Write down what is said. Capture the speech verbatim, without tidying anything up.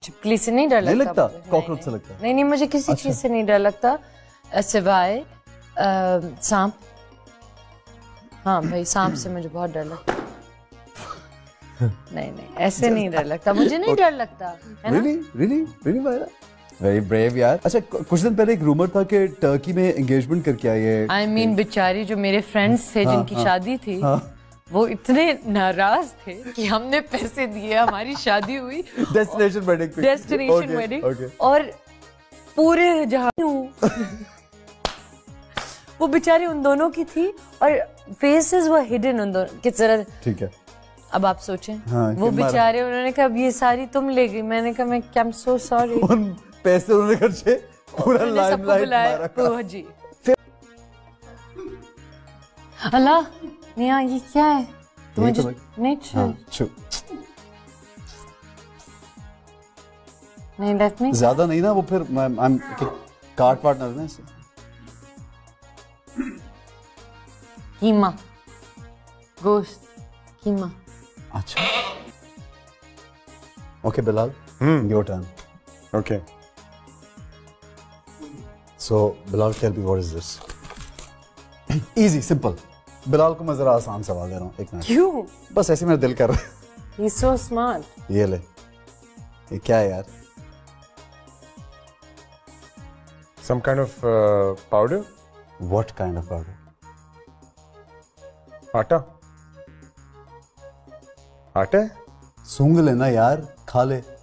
छिपकली से नहीं डर लगता। नहीं लगता, कॉकरोच से लगता है। नहीं नहीं मुझे किसी अच्छा। चीज से नहीं डर लगता सिवाय सांप। हाँ भाई सांप से मुझे बहुत डर लगता। नहीं नहीं ऐसे नहीं डर लगता, मुझे नहीं डर लगता है ना। Really, really, really Myra, very brave यार। अच्छा कुछ दिन पहले एक रूमर था कि टर्की में एंगेजमेंट करके आई है। आई मीन बेचारी जो मेरे फ्रेंड्स थे हाँ, जिनकी हाँ, शादी थी हाँ। वो इतने नाराज थे कि हमने पैसे दिए, हमारी शादी हुई डेस्टिनेशन वेडिंग पे। Destination Okay, wedding okay. और पूरे जहां वो बेचारी उन दोनों की थी और फेसेस वर हिडन उन दोनों की तरह। ठीक है। अब आप सोचें हाँ, वो कि मारा। बेचारे उन्होंने कहा अब ये सारी तुम ले गई। मैंने कहा मैं आई एम सो सॉरी। उन पैसे उन्होंने खर्चे पूरा उन्होंने सबको लाइमलाइट बुलाया मारा। तो जी। अल्लाह निया ये क्या है? यही मुझे तो लग- नहीं छू हाँ, छू। नहीं लेट मी। ज्यादा नहीं ना वो फिर मैं I'm काट वाट ना देना इसे। कीमा गोश्त कीमा। अच्छा okay Bilal, your turn. Okay. So Bilal tell me what is this. Easy simple. Bilal को मैं जरा आसान सवाल दे रहा हूँ, एक मिनट। क्यों? बस ऐसे मेरा दिल कर रहा है। He's so smart. ये ले, ये क्या है यार? Some kind of uh, powder? What kind of powder? आटा? आटा है? सूंघ लेना यार, खा ले।